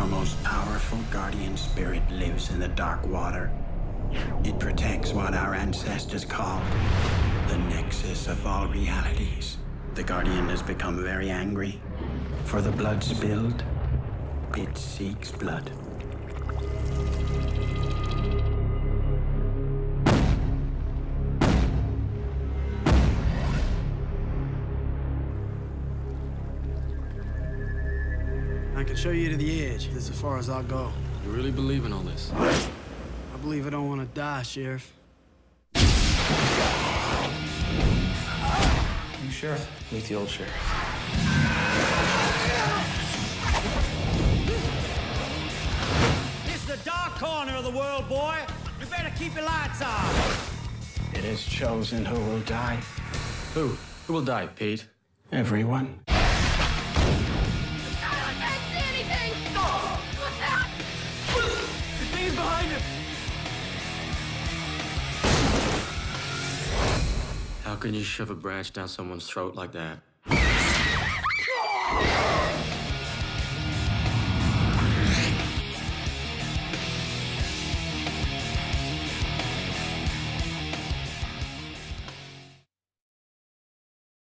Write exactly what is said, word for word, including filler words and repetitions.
most powerful guardian spirit lives in the dark water. It protects what our ancestors called the nexus of all realities. The guardian has become very angry. For the blood spilled, it seeks blood. I can show you to the edge. That's as far as I'll go. You really believe in all this? I believe I don't want to die, Sheriff. New sheriff? Meet the old sheriff. It's the dark corner of the world, boy. You better keep your lights on. It is chosen who will die. Who? Who will die, Pete? Everyone. How can you shove a branch down someone's throat like that?